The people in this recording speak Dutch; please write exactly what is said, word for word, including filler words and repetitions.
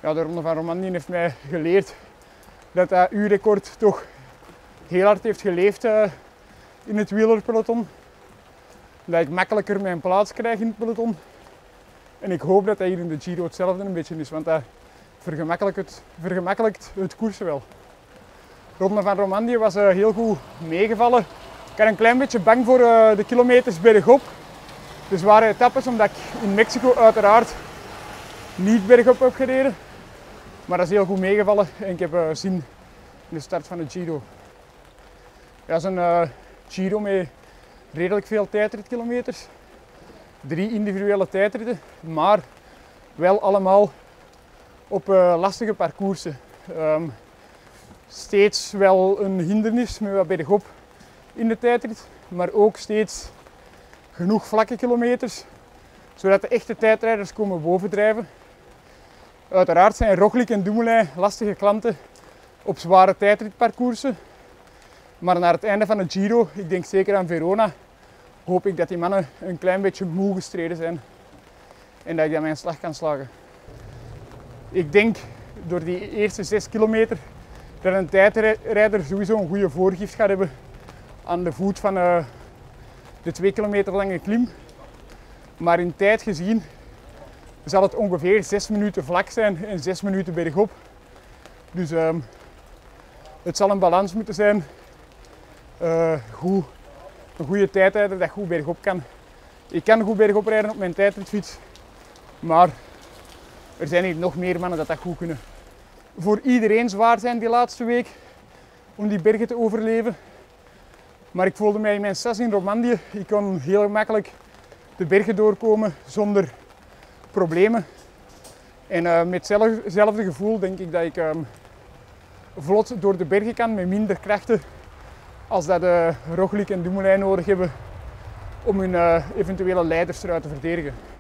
ja, de Ronde van Romandie heeft mij geleerd dat dat uurrecord toch heel hard heeft geleefd uh, in het wielerpeloton. Dat ik makkelijker mijn plaats krijg in het peloton. En ik hoop dat dat hier in de Giro hetzelfde een beetje is, want dat vergemakkelijkt het, vergemakkelijkt het koersen wel. De Ronde van Romandie was uh, heel goed meegevallen. Ik was een klein beetje bang voor uh, de kilometers bergop. Dus er waren etappes omdat ik in Mexico uiteraard niet bergop heb gereden. Maar dat is heel goed meegevallen en ik heb uh, zin in de start van de Giro. Ja, dat is een uh, Giro met redelijk veel tijdritkilometers. Drie individuele tijdritten, maar wel allemaal op uh, lastige parcoursen. Um, steeds wel een hindernis met wat bergop in de tijdrit, maar ook steeds genoeg vlakke kilometers, zodat de echte tijdrijders komen bovendrijven. Uiteraard zijn Roglic en Dumoulin lastige klanten op zware tijdritparcoursen, maar naar het einde van de Giro, ik denk zeker aan Verona, hoop ik dat die mannen een klein beetje moe gestreden zijn en dat ik dan mijn slag kan slagen. Ik denk door die eerste zes kilometer dat een tijdrijder sowieso een goede voorgift gaat hebben aan de voet van uh, de twee kilometer lange klim. Maar in tijd gezien zal het ongeveer zes minuten vlak zijn en zes minuten bergop. Dus um, het zal een balans moeten zijn. Uh, goed, een goede tijdrijder dat goed bergop kan. Ik kan goed bergop rijden op mijn tijdritfiets, maar er zijn hier nog meer mannen dat dat goed kunnen. Voor iedereen zwaar zijn die laatste week om die bergen te overleven. Maar ik voelde mij in mijn sas in Romandie. Ik kon heel gemakkelijk de bergen doorkomen zonder problemen. En uh, met hetzelfde gevoel denk ik dat ik um, vlot door de bergen kan met minder krachten als dat uh, Roglic en Dumoulin nodig hebben om hun uh, eventuele leiders eruit te verdedigen.